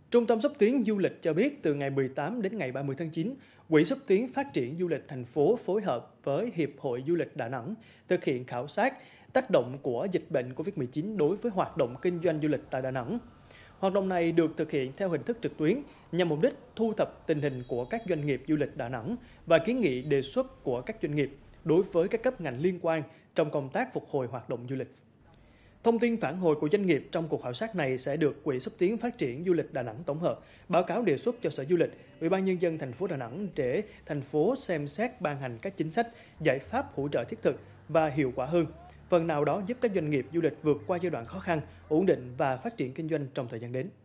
Trung tâm xúc tiến du lịch cho biết từ ngày 18 đến ngày 30 tháng 9, Quỹ xúc tiến phát triển du lịch thành phố phối hợp với Hiệp hội Du lịch Đà Nẵng thực hiện khảo sát tác động của dịch bệnh COVID-19 đối với hoạt động kinh doanh du lịch tại Đà Nẵng. Hoạt động này được thực hiện theo hình thức trực tuyến nhằm mục đích thu thập tình hình của các doanh nghiệp du lịch Đà Nẵng và kiến nghị đề xuất của các doanh nghiệp đối với các cấp ngành liên quan trong công tác phục hồi hoạt động du lịch. Thông tin phản hồi của doanh nghiệp trong cuộc khảo sát này sẽ được Quỹ xúc tiến phát triển du lịch Đà Nẵng tổng hợp, báo cáo đề xuất cho Sở Du lịch, Ủy ban Nhân dân thành phố Đà Nẵng để thành phố xem xét ban hành các chính sách, giải pháp hỗ trợ thiết thực và hiệu quả hơn, phần nào đó giúp các doanh nghiệp du lịch vượt qua giai đoạn khó khăn, ổn định và phát triển kinh doanh trong thời gian đến.